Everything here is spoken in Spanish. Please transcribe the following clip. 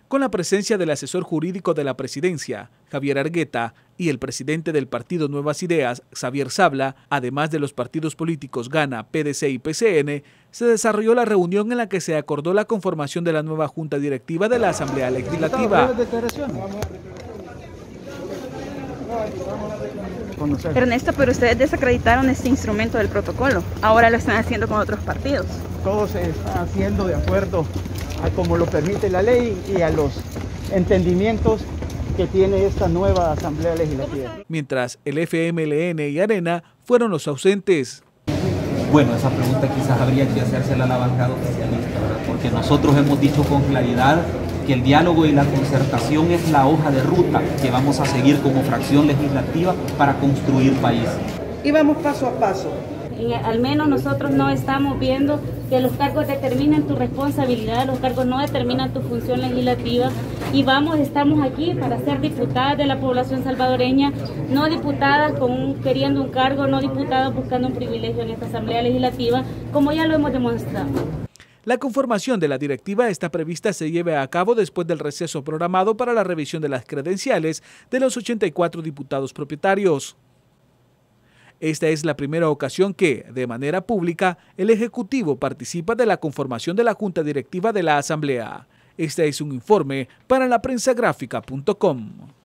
con la presencia del asesor jurídico de la presidencia, Javier Argueta, y el presidente del partido Nuevas Ideas, Xavier Sabla, además de los partidos políticos Gana, PDC y PCN, se desarrolló la reunión en la que se acordó la conformación de la nueva Junta Directiva de la Asamblea Legislativa. Ernesto, pero ustedes desacreditaron este instrumento del protocolo. Ahora lo están haciendo con otros partidos. Todo se está haciendo de acuerdo a como lo permite la ley y a los entendimientos que tiene esta nueva Asamblea Legislativa. Mientras el FMLN y Arena fueron los ausentes. Bueno, esa pregunta quizás habría que hacérsela a la bancada oficialista, ¿verdad? Porque nosotros hemos dicho con claridad que el diálogo y la concertación es la hoja de ruta que vamos a seguir como fracción legislativa para construir país. Y vamos paso a paso. Al menos nosotros no estamos viendo que los cargos determinan tu responsabilidad, los cargos no determinan tu función legislativa y estamos aquí para ser diputadas de la población salvadoreña, no diputadas queriendo un cargo, no diputadas buscando un privilegio en esta Asamblea Legislativa, como ya lo hemos demostrado. La conformación de la directiva está prevista se lleve a cabo después del receso programado para la revisión de las credenciales de los 84 diputados propietarios. Esta es la primera ocasión que, de manera pública, el Ejecutivo participa de la conformación de la Junta Directiva de la Asamblea. Este es un informe para laprensagráfica.com.